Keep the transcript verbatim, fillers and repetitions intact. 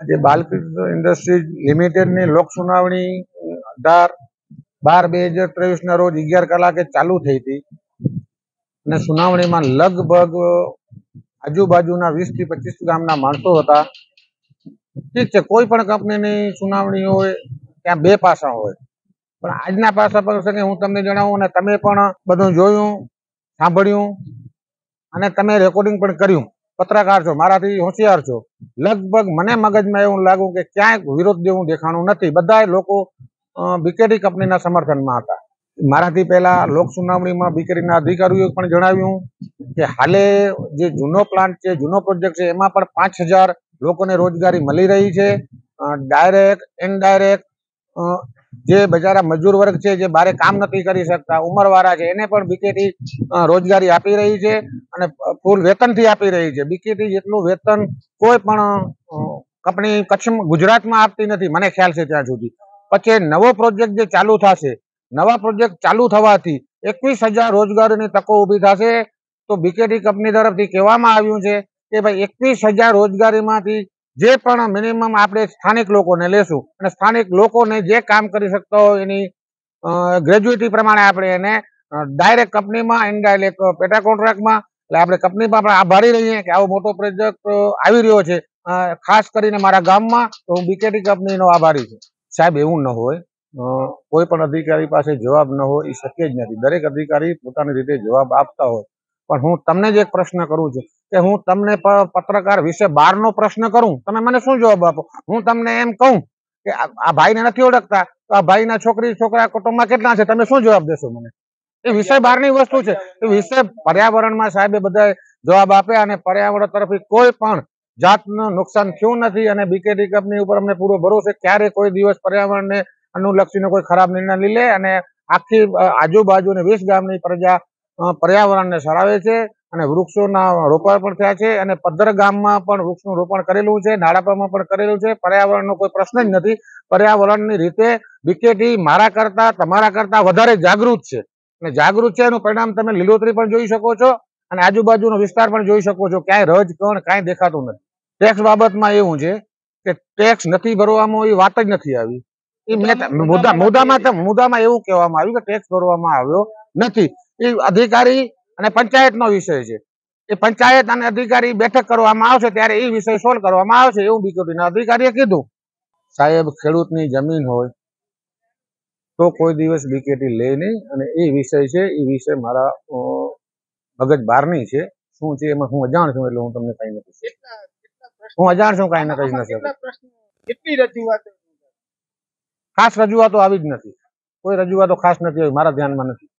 આજે બાલકૃષ્ણ ઇન્ડસ્ટ્રીઝ લિમિટેડની લોક સુનાવણી અઢાર બાર બે હજાર ત્રેવીસ ના રોજ અગિયાર કલાકે ચાલુ થઈ હતી અને સુનાવણીમાં લગભગ આજુબાજુના વીસ થી પચીસ ગામના માણસો હતા. ઠીક છે, કોઈ પણ કંપનીની સુનાવણી હોય ત્યાં બે પાસા હોય, પણ આજના પાસા પર હું તમને જણાવું અને તમે પણ બધું જોયું, સાંભળ્યું અને તમે રેકોર્ડિંગ પણ કર્યું. પત્રકાર છો, મારાથી હોશિયાર છો. લગભગ મને મગજમાં એવું લાગ્યું કે ક્યાંય વિરોધ જેવું દેખાણું નથી. બધા લોકો બીકેટી કંપનીના સમર્થનમાં હતા. મારાથી પહેલા લોક સુનાવણીમાં બીકેટીના અધિકારીઓએ પણ જણાવ્યું કે હાલે જે જૂનો પ્લાન્ટ છે, જૂનો પ્રોજેક્ટ છે, એમાં પણ પાંચ હજાર લોકોને રોજગારી મળી રહી છે. ડાયરેક્ટ ઇનડાયરેક્ટ જે બજારા મજૂર વર્ગ છે, જે બારે કામ નથી કરી શકતા, ઉંમરવાળા છે, એને પણ બીકેટી રોજગારી આપી રહી છે અને ફૂલ વેતનથી આપી રહી છે. બીકેટી જેટલું વેતન કોઈ પણ કંપની કચ્છમાં ગુજરાતમાં આપતી નથી, મને ખ્યાલ છે ત્યાં સુધી. પછી નવો પ્રોજેક્ટ જે ચાલુ થશે, નવા પ્રોજેક્ટ ચાલુ થવાથી એકવીસ હજાર રોજગારીની તકો ઊભી થશે. તો બીકેટી કંપની તરફથી કહેવામાં આવ્યું છે કે ભાઈ એકવીસ હજાર રોજગારીમાંથી જે પણ મિનિમમ આપણે સ્થાનિક લોકોને લેશું અને સ્થાનિક લોકોને જે કામ કરી શકતા હોય એની ગ્રેજ્યુએટી પ્રમાણે આપણે એને ડાયરેક્ટ કંપનીમાં, ઇનડાયરેક્ટ પેટા કોન્ટ્રાક્ટમાં, એટલે આપણે કંપનીમાં પણ આભારી રહીએ કે આવો મોટો પ્રોજેક્ટ આવી રહ્યો છે. ખાસ કરીને મારા ગામમાં તો હું બીકેટી કંપનીનો આભારી છું. સાહેબ, એવું ન હોય, કોઈ પણ અધિકારી પાસે જવાબ ન હોય એ શક્ય જ નથી. દરેક અધિકારી પોતાની રીતે જવાબ આપતા હોય, પણ હું તમને જ એક પ્રશ્ન કરું છું કે હું તમને પત્રકાર વિશે બાર નો પ્રશ્ન કરું, તમે મને શું જવાબ આપો? હું તમને એમ કહું કે આ ભાઈને નથી ઓળખતા તો આ ભાઈના છોકરી છોકરા કુટુંબમાં કેટલા છે, તમે શું જવાબ દેશો મને? એ વિષય બહારની વસ્તુ છે. એ વિષય પર્યાવરણમાં સાહેબે બધા જવાબ આપ્યા અને પર્યાવરણ તરફથી કોઈ પણ જાતનું નુકસાન થયું નથી અને બીકેટી કંપની ઉપર અમને પૂરો ભરોસો. ક્યારે કોઈ દિવસ પર્યાવરણને અનુલક્ષીને કોઈ ખરાબ નિર્ણય લઈ લે અને આખી આજુબાજુની વીસ ગામની પ્રજા પર્યાવરણને સરાવે છે અને વૃક્ષોના રોપણ પણ થયા છે અને પદ્ધર ગામમાં પણ વૃક્ષનું રોપણ કરેલું છે, નાડાપામાં પણ કરેલું છે. પર્યાવરણનો કોઈ પ્રશ્ન જ નથી. પર્યાવરણની રીતે બીકેટી મારા કરતા, તમારા કરતા વધારે જાગૃત છે અને જાગૃત છે એનું પરિણામ તમે લીલોતરી પણ જોઈ શકો છો અને આજુબાજુનો વિસ્તાર પણ જોઈ શકો છો. ક્યાંય રજ કણ કાંઈ દેખાતું નથી. ટેક્સ બાબતમાં એવું છે કે ટેક્સ નથી ભરવામાં, એ વાત જ નથી આવી. એ મુદ્દા મુદ્દામાં મુદ્દામાં એવું કહેવામાં આવ્યું કે ટેક્સ ભરવામાં આવ્યો નથી. એ અધિકારી અને પંચાયતનો વિષય છે. એ પંચાયત અને અધિકારી બેઠક કરવામાં આવશે ત્યારે એ વિષય સોલ્વ કરવામાં આવશે, એવું બીકેટીના અધિકારીએ કીધું. સાહેબ, ખેડૂતની જમીન હોય તો કોઈ દિવસ બીકેટી લે નહીં અને એ વિષય છે, એ વિષય મારા મગજ બહારની છે. શું છે એમાં હું અજાણ છું, એટલે હું તમને કઈ નથી હું અજાણ છું, કઈ ના કઈ નથી. ખાસ રજૂઆતો આવી જ નથી. કોઈ રજૂઆતો ખાસ નથી આવી, મારા ધ્યાનમાં નથી.